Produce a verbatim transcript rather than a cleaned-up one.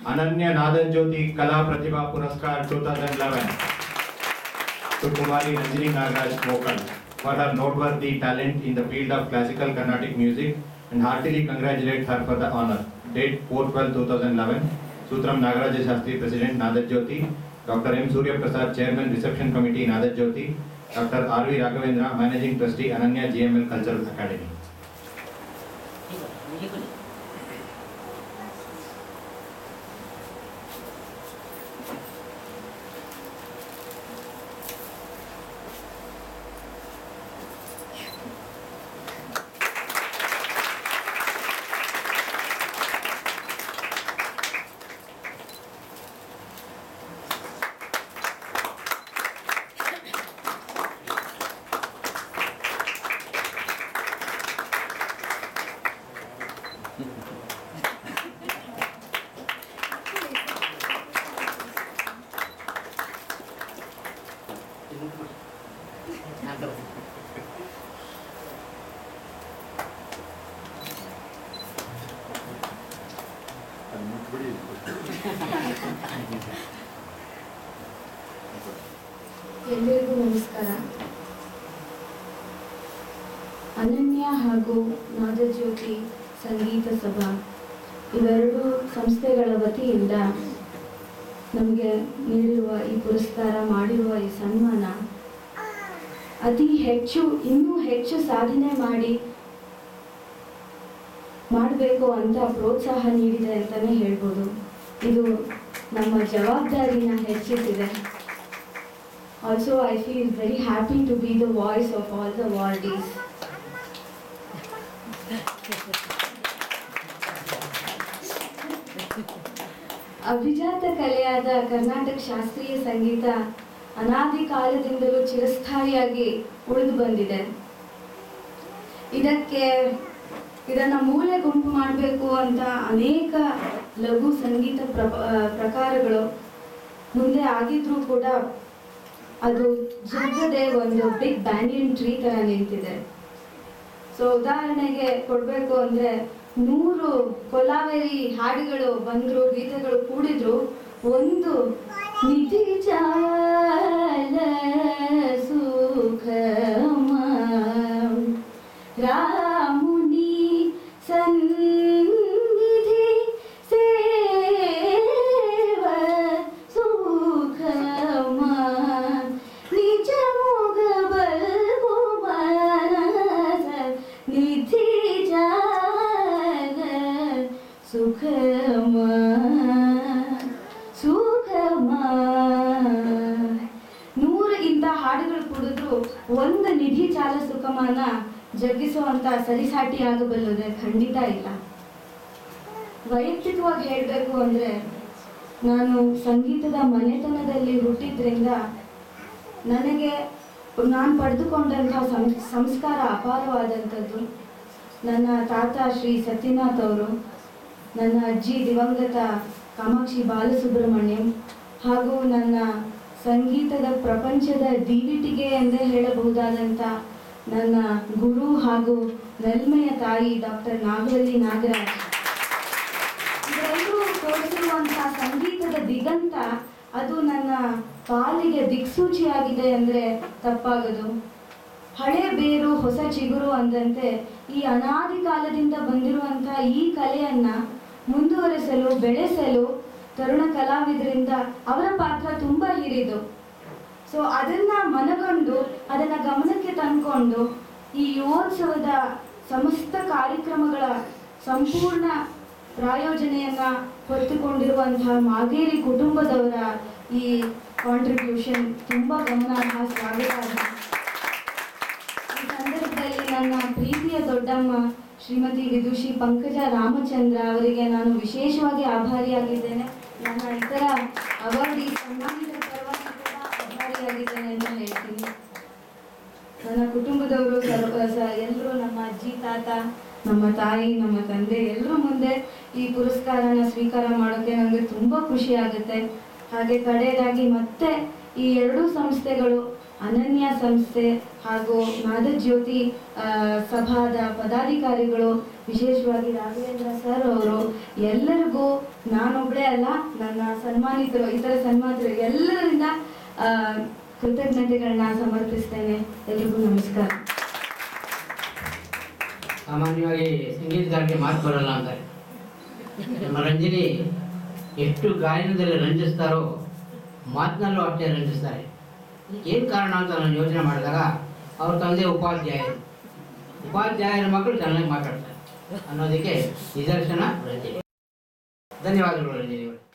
Ananya Nadan Jyoti Kala Pratibha Puraskar twenty eleven to Kumari Ranjini Nagaraj Vocal for her noteworthy talent in the field of classical Carnatic music and heartily congratulate her for the honor. Date four twelve twenty eleven. Sutram Nagaraja Shastri President Nadan Jyoti, Doctor M Surya Prasad Chairman Reception Committee Nadan Jyoti, Doctor R V Raghavendra Managing Trustee Ananya G M L Cultural Academy. ಎಲ್ಲರಿಗೂ ನಮಸ್ಕಾರ. ಅನನ್ಯ ಹಾಗೂ ನಾದಜ್ಯೋತಿ ಸಂಗೀತ ಸಭಾ ಇವೆರಡು ಸಂಸ್ಥೆಗಳ ವತಿಯಿಂದ ನಮಗೆ ನೀಡಿರುವ ಈ ಪುರಸ್ಕಾರ, ಮಾಡಿರುವ ಈ ಸನ್ಮಾನ ಅತಿ ಹೆಚ್ಚು ಇನ್ನೂ ಹೆಚ್ಚು ಸಾಧನೆ ಮಾಡಿ ಮಾಡಬೇಕು ಅಂತ ಪ್ರೋತ್ಸಾಹ ನೀಡಿದೆ ಅಂತಲೇ ಹೇಳ್ಬೋದು. ಇದು ನಮ್ಮ ಜವಾಬ್ದಾರಿನ ಹೆಚ್ಚಿಸಿದೆ. Also, I feel very happy to be the voice of all the awardees. ಅಭಿಜಾತ ಕಲೆಯಾದ Karnataka ಶಾಸ್ತ್ರೀಯ ಸಂಗೀತ ಅನಾದಿ ಕಾಲದಿಂದಲೂ ಚಿರಸ್ಥಾಯಿಯಾಗಿ ಉಳಿದು ಬಂದಿದೆ. ಇದಕ್ಕೆ ಇದನ್ನು ಮೂಲೆ ಗುಂಪು ಮಾಡಬೇಕು ಅಂತ ಅನೇಕ ಲಘು ಸಂಗೀತ ಪ್ರ ಪ್ರಕಾರಗಳು ಮುಂದೆ ಆಗಿದ್ರೂ ಕೂಡ ಅದು ಜಗದೇ ಒಂದು ಬಿಗ್ ಬ್ಯಾನಿಯನ್ ಟ್ರೀ ತರ ನಿಂತಿದೆ. ಸೊ ಉದಾಹರಣೆಗೆ ಕೊಡಬೇಕು ಅಂದರೆ ನೂರು ಕೊಲಾವೆರಿ ಹಾಡುಗಳು ಬಂದರು, ಗೀತೆಗಳು ಕೂಡಿದ್ರು, ಒಂದು ನಿಧಿ ಜಾಲ ಸುಖಮ ರಾಮುನಿ ಸನ್ನಿಧಿ ಸೇವ ಸುಖಮ ನಿಜ ಮುಗ ಬಲ್ಬು ಮನಸ ನಿಧಿ ಜಾಲ ಸುಖಮ ಸುಖಮ. ನೂರು ಇಂಥ ಹಾಡುಗಳು ಕುಡಿದ್ರು ಒಂದು ನಿಧಿ ಚಾಲ ಸುಖಮನ ಜಗ್ಗಿಸುವಂತ ಸರಿಸಾಟಿ ಆಗಬಲ್ಲದೆ ಖಂಡಿತ ಇಲ್ಲ. ವೈಯಕ್ತಿಕವಾಗಿ ಹೇಳಬೇಕು ಅಂದರೆ ನಾನು ಸಂಗೀತದ ಮನೆತನದಲ್ಲಿ ಹುಟ್ಟಿದ್ರಿಂದ ನನಗೆ ನಾನು ಪಡೆದುಕೊಂಡಂಥ ಸಂಸ್ಕಾರ ಅಪಾರವಾದಂಥದ್ದು. ನನ್ನ ತಾತ ಶ್ರೀ ಸತ್ಯನಾಥ್ ಅವರು, ನನ್ನ ಅಜ್ಜಿ ದಿವಂಗತ ಕಾಮಾಕ್ಷಿ ಬಾಲಸುಬ್ರಹ್ಮಣ್ಯಂ ಹಾಗೂ ನನ್ನ ಸಂಗೀತದ ಪ್ರಪಂಚದ ದೀವಿಟಿಗೆ ಎಂದೇ ಹೇಳಬಹುದಾದಂಥ ನನ್ನ ಗುರು ಹಾಗೂ ನಲ್ಮೆಯ ತಾಯಿ ಡಾಕ್ಟರ್ ನಾಗವಲ್ಲಿ ನಾಗರಾಜ್ ಇವರೆಲ್ಲರೂ ತೋರಿಸಿರುವಂತಹ ಸಂಗೀತದ ದಿಗಂತ ಅದು ನನ್ನ ಪಾಲಿಗೆ ದಿಕ್ಸೂಚಿಯಾಗಿದೆ ಅಂದರೆ ತಪ್ಪಾಗದು. ಹಳೆ ಬೇರು ಹೊಸ ಚಿಗುರು ಅಂದಂತೆ ಈ ಅನಾದಿ ಕಾಲದಿಂದ ಬಂದಿರುವಂತಹ ಈ ಕಲೆಯನ್ನ ಮುಂದುವರಿಸಲು, ಬೆಳೆಸಲು ತರುಣ ಕಲಾವಿದರಿಂದ ಅವರ ಪಾತ್ರ ತುಂಬ ಹಿರಿದು. ಸೊ ಅದನ್ನ ಮನಗಂಡು ಅದನ್ನ ಗಮನಕ್ಕೆ ತಂದುಕೊಂಡು ಈ ಯುವೋತ್ಸವದ ಸಮಸ್ತ ಕಾರ್ಯಕ್ರಮಗಳ ಸಂಪೂರ್ಣ ಪ್ರಾಯೋಜನೆಯನ್ನ ಹೊತ್ತುಕೊಂಡಿರುವಂತಹ ಮಾಗೇರಿ ಕುಟುಂಬದವರ ಈ ಕಾಂಟ್ರಿಬ್ಯೂಷನ್ ತುಂಬಾ ಗಮನಾರ್ಹ, ಸ್ವಾಗತಾರ್ಹ. ಈ ಸಂದರ್ಭದಲ್ಲಿ ನನ್ನ ಪ್ರೀತಿಯ ದೊಡ್ಡಮ್ಮ ಶ್ರೀಮತಿ ವಿದುಷಿ ಪಂಕಜ ರಾಮಚಂದ್ರ ಅವರಿಗೆ ನಾನು ವಿಶೇಷವಾಗಿ ಆಭಾರಿಯಾಗಿದ್ದೇನೆ. ನನ್ನ ಇತರ ಅವಾರ್ಡಿ ಸನ್ಮಾನಿತರ ಪರವಾಗಿ ಕೂಡ ಆಭಾರಿಯಾಗಿದ್ದೇನೆ ಅಂತ ಹೇಳ್ತೀನಿ. ನನ್ನ ಕುಟುಂಬದವರು ಎಲ್ಲರೂ, ನಮ್ಮ ಅಜ್ಜಿ ತಾತ, ನಮ್ಮ ತಾಯಿ, ನಮ್ಮ ತಂದೆ ಎಲ್ಲರೂ ಮುಂದೆ ಈ ಪುರಸ್ಕಾರನ ಸ್ವೀಕಾರ ಮಾಡೋಕ್ಕೆ ನನಗೆ ತುಂಬ ಖುಷಿ ಆಗುತ್ತೆ. ಹಾಗೆ ಕಡೆಯದಾಗಿ ಮತ್ತೆ ಈ ಎರಡೂ ಸಂಸ್ಥೆಗಳು ಅನನ್ಯ ಸಂಸ್ಥೆ ಹಾಗೂ ನಾದಜ್ಯೋತಿ ಆ, ಸಭಾದ ಪದಾಧಿಕಾರಿಗಳು, ವಿಶೇಷವಾಗಿ ರಾಘವೇಂದ್ರ ಸರ್ ಅವರು, ಎಲ್ಲರಿಗೂ ನಾನೊಬ್ಬಳೇ ಅಲ್ಲ, ನನ್ನ ಸನ್ಮಾನಿತರು, ಇತರ ಸನ್ಮಾನಿತರು ಎಲ್ಲರಿಂದ ಆ, ಕೃತಜ್ಞತೆಗಳನ್ನ ಸಮರ್ಪಿಸ್ತೇನೆ. ಎಲ್ರಿಗೂ ನಮಸ್ಕಾರ. ಸಾಮಾನ್ಯವಾಗಿ ಸಂಗೀತಗಾರರಿಗೆ ಮಾತು ಬರಲ್ಲ ಅಂತಾರೆ. ನಮ್ಮ ರಂಜನಿ ಎಷ್ಟು ಗಾಯನದಲ್ಲಿ ರಂಜಿಸ್ತಾರೋ ಮಾತಿನಲ್ಲೂ ಅಷ್ಟೇ ರಂಜಿಸ್ತಾರೆ. ಏನು ಕಾರಣ ಅಂತ ನಾನು ಯೋಚನೆ ಮಾಡಿದಾಗ ಅವ್ರ ತಂದೆ ಉಪಾಧ್ಯಾಯರು, ಉಪಾಧ್ಯಾಯರ ಮಕ್ಕಳು ಚೆನ್ನಾಗಿ ಮಾತಾಡ್ತಾರೆ ಅನ್ನೋದಕ್ಕೆ ನಿದರ್ಶನ ರಂಜನಿ. ಧನ್ಯವಾದಗಳು ರಂಜನಿ ಅವರೇ.